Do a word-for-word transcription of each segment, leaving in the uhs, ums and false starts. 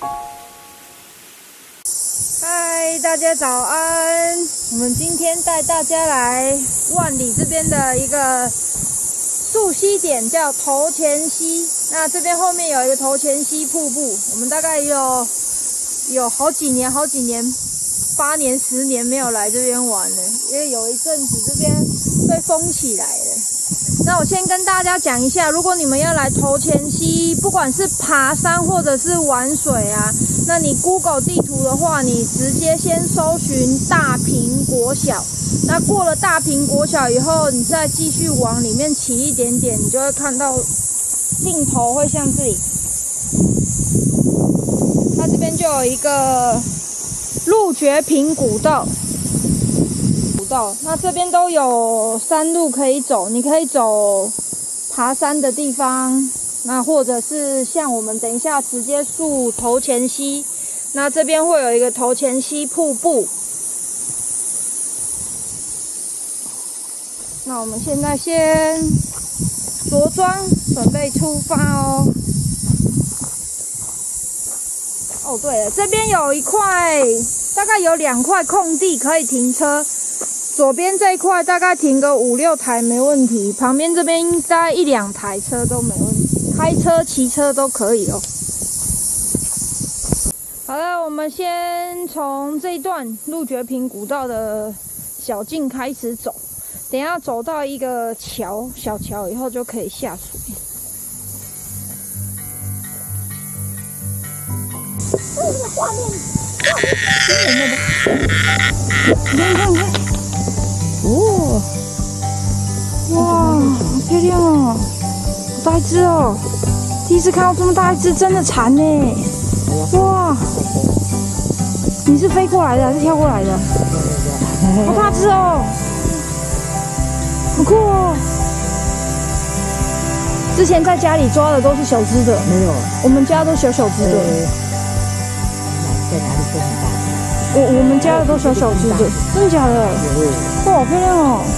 嗨，大家早安！我们今天带大家来万里这边的一个溯溪点，叫头前溪。那这边后面有一个头前溪瀑布，我们大概有有好几年、好几年、八年、十年没有来这边玩了，因为有一阵子这边被封起来了。那我先跟大家讲一下，如果你们要来头前溪，不管是爬山或者是玩水啊，那你 Google 地图的话，你直接先搜寻大坪国小。那过了大坪国小以后，你再继续往里面骑一点点，你就会看到尽头会像这里。它这边就有一个鹿觉坪古道。那这边都有山路可以走，你可以走爬山的地方，那或者是像我们等一下直接溯头前溪，那这边会有一个头前溪瀑布。那我们现在先着装，准备出发哦。哦，对了，这边有一块，大概有两块空地可以停车。左边这一块大概停个五六台没问题，旁边这边大概一两台车都没问题，开车、骑车都可以哦。好了，我们先从这一段鹿觉坪古道的小径开始走，等一下走到一个桥，小桥以后就可以下水。这个画面，画面，你看看看。哦，哇，好漂亮哦！好大一只哦！第一次看到这么大一只，真的蝉呢！哇，你是飞过来的还是跳过来的？好大只哦！好酷哦！之前在家里抓的都是小只的，没有，我们家都小小只的。 在哪里都很大。 我我们家的都小小只的，真的假的？哇，好漂亮哦！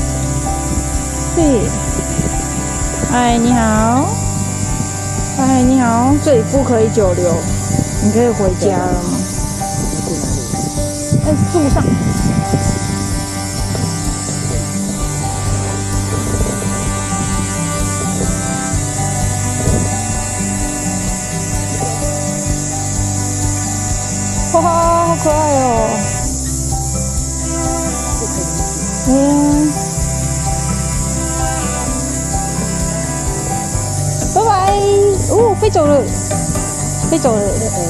对，嗨，你好，嗨，你好，这里不可以久留，你可以回家了吗？在树上。哇，好可爱哦！嗯，拜拜！哦，飞走了，飞走了。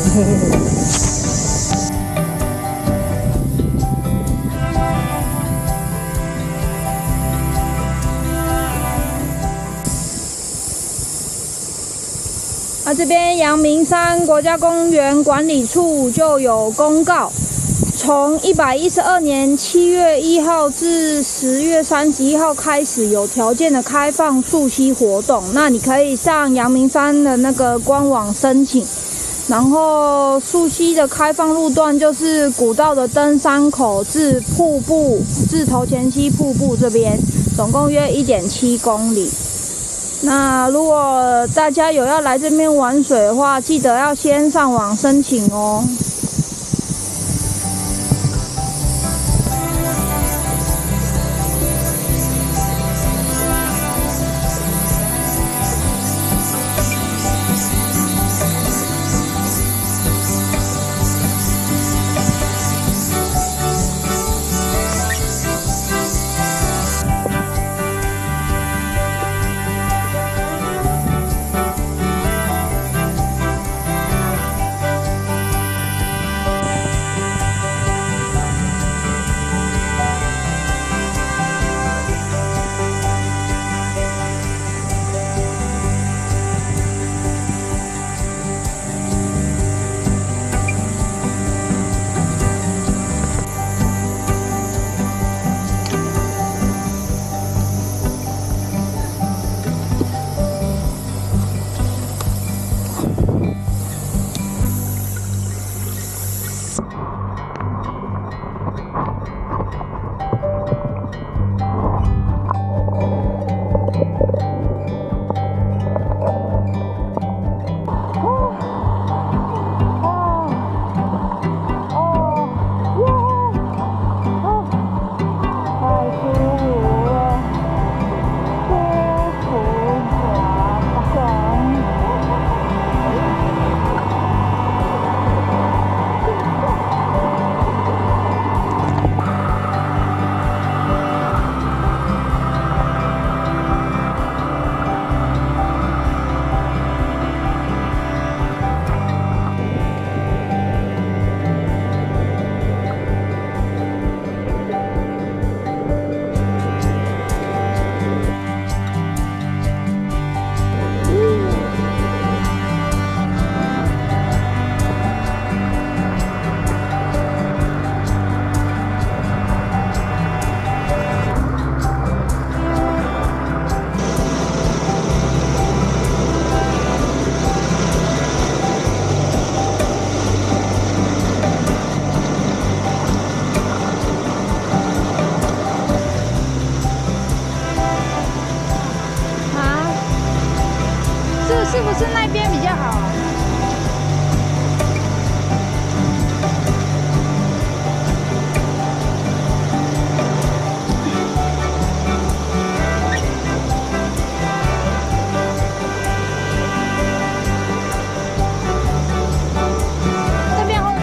啊，这边阳明山国家公园管理处就有公告。从一百一十二年七月一号至十月三十一号开始，有条件的开放溯溪活动。那你可以上阳明山的那个官网申请。然后溯溪的开放路段就是古道的登山口至瀑布至头前溪瀑布这边，总共约 一点七公里。那如果大家有要来这边玩水的话，记得要先上网申请哦。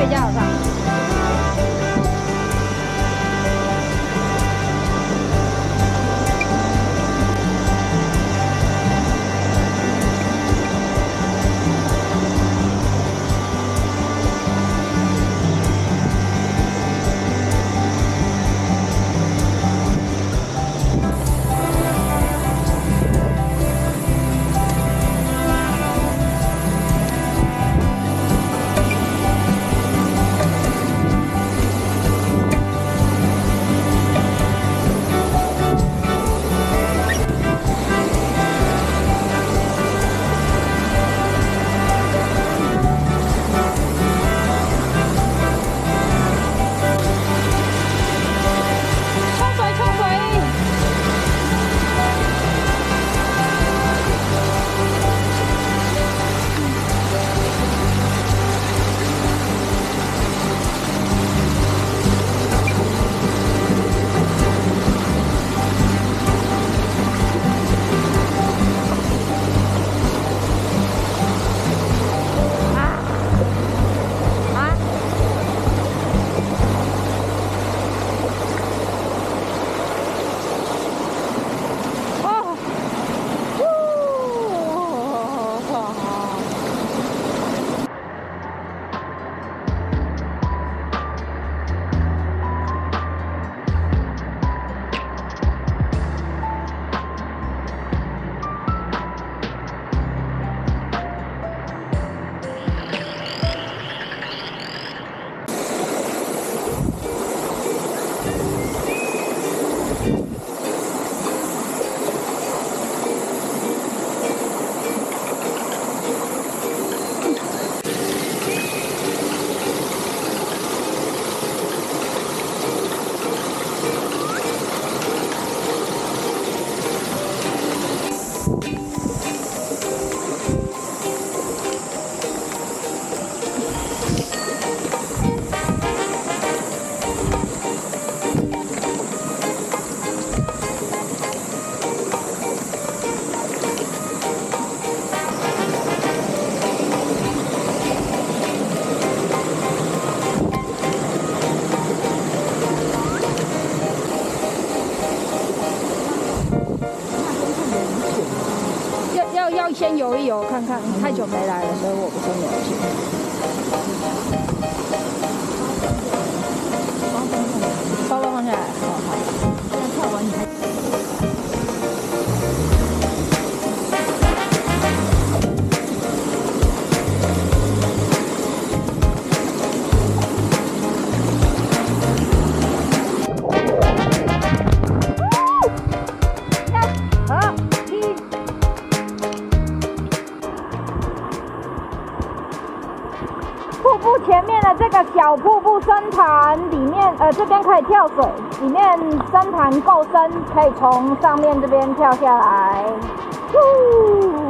比较好上。要先游一游看看，太久没来了，所以我不先游去。包包放下来，好好。现在跳完你还。瀑布前面的这个小瀑布深潭里面，呃，这边可以跳水，里面深潭够深，可以从上面这边跳下来。呼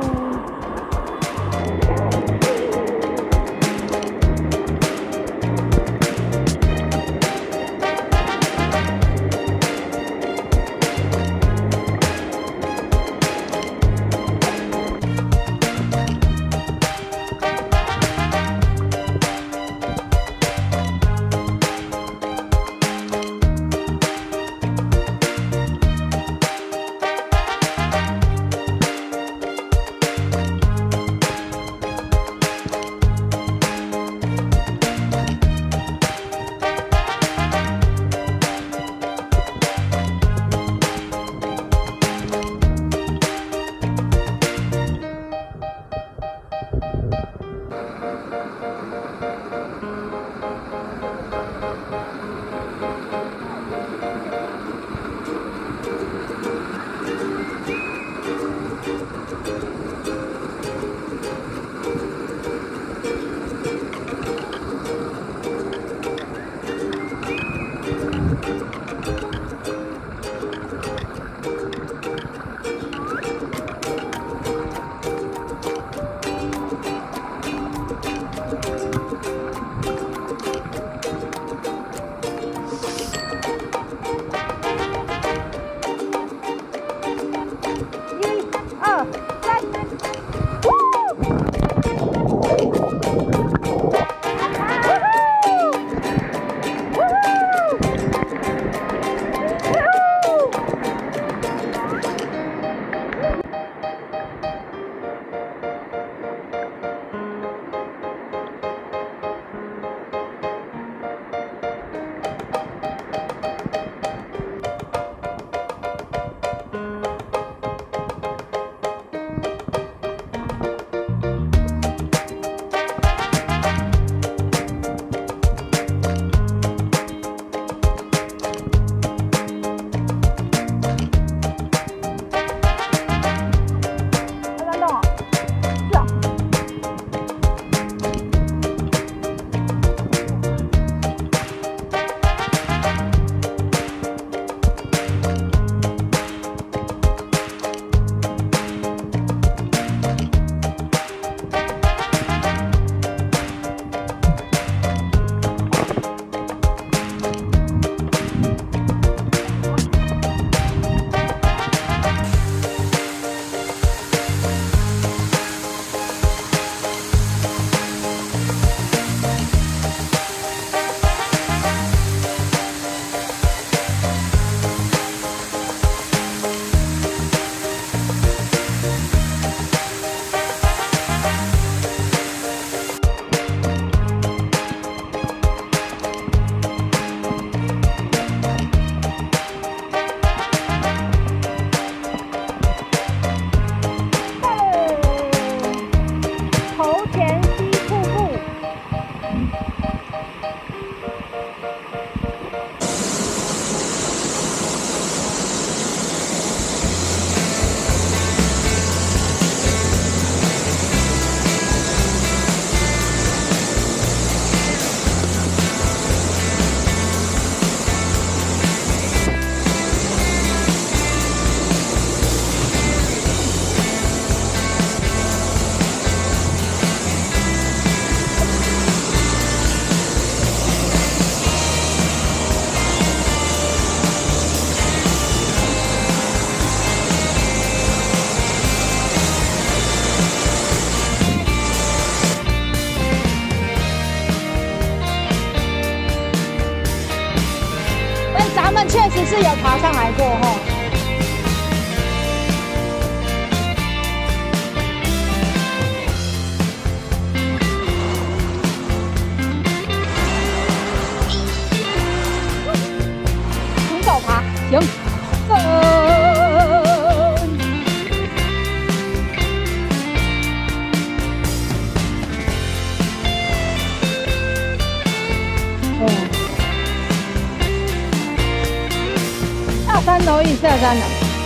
们确实是有爬上来过吼。徒手爬，行，走。下山了，一下山了。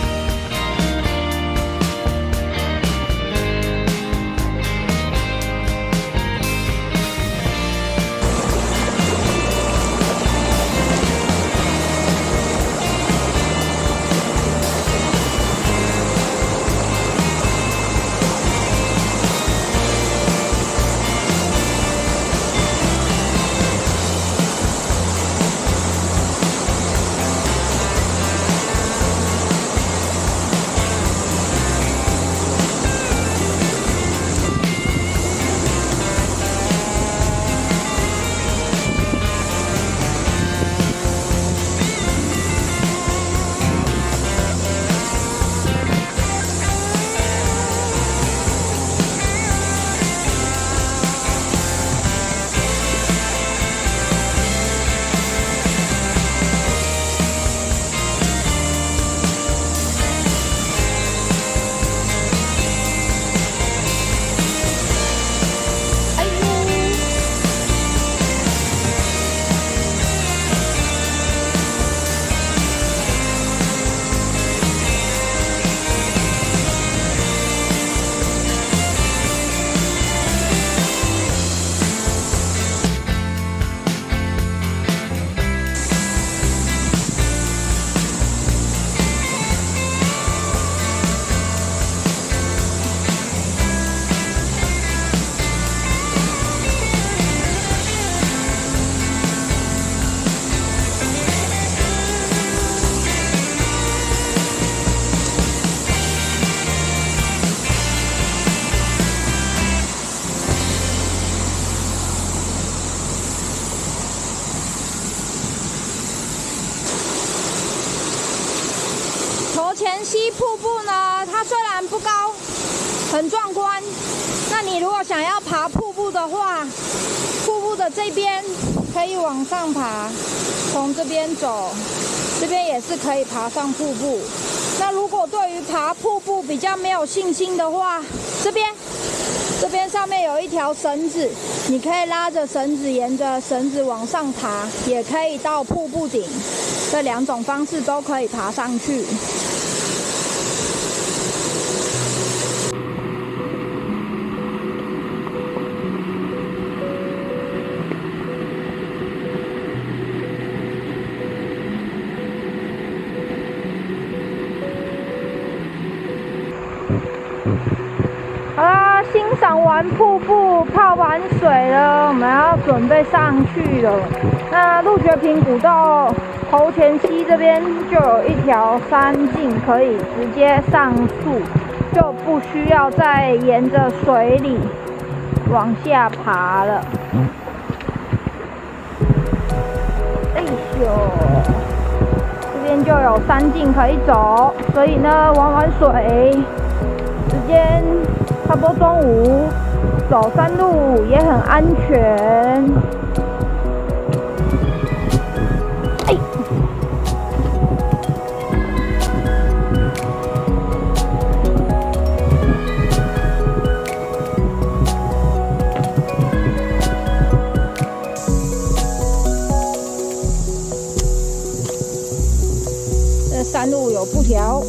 头前溪瀑布呢，它虽然不高，很壮观。那你如果想要爬瀑布的话，瀑布的这边可以往上爬，从这边走，这边也是可以爬上瀑布。那如果对于爬瀑布比较没有信心的话，这边这边上面有一条绳子，你可以拉着绳子，沿着绳子往上爬，也可以到瀑布顶。这两种方式都可以爬上去。好啦，欣赏完瀑布、泡完水了，我们要准备上去了。那鹿觉坪古道头前溪这边就有一条山径，可以直接上树，就不需要再沿着水里往下爬了。哎呦，这边就有山径可以走，所以呢，玩完水，时间差不多中午，走山路也很安全。哎，这山路有布条。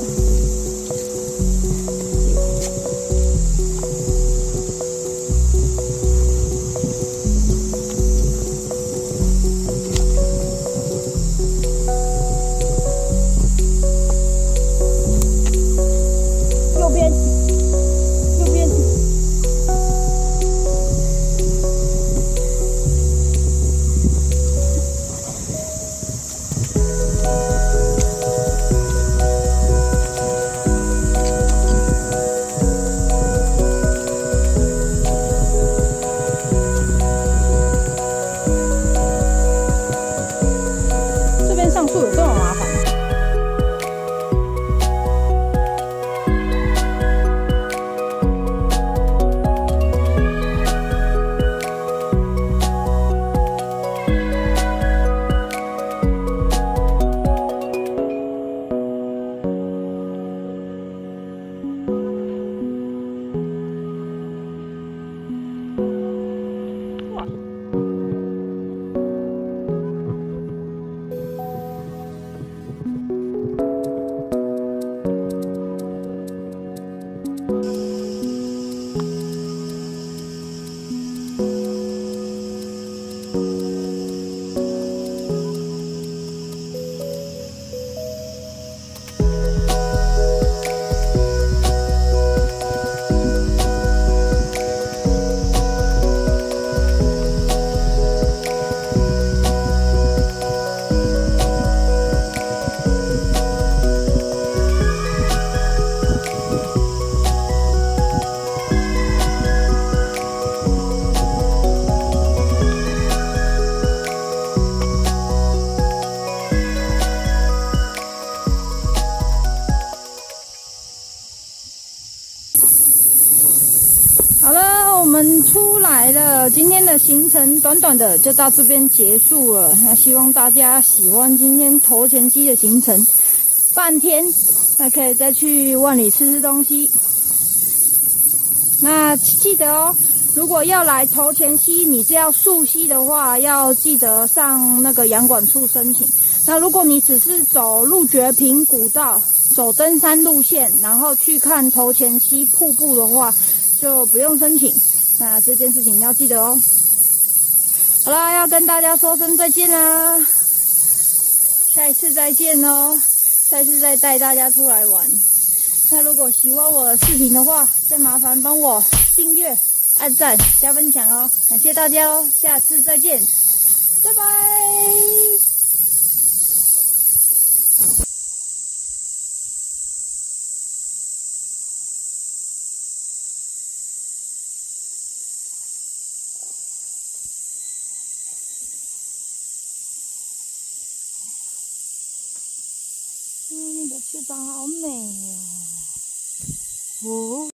今天的行程短短的就到这边结束了。那希望大家喜欢今天头前溪的行程，半天，那可以再去万里吃吃东西。那记得哦，如果要来头前溪，你是要溯溪的话，要记得上那个阳管处申请。那如果你只是走鹿觉坪古道，走登山路线，然后去看头前溪瀑布的话，就不用申请。那这件事情你要记得哦。好啦，要跟大家说声再见啦，下一次再见哦，下一次再带大家出来玩。那如果喜欢我的视频的话，再麻烦帮我订阅、按赞、加分享哦，感谢大家哦，下次再见，拜拜。嗯，你的翅膀好美哦。哦。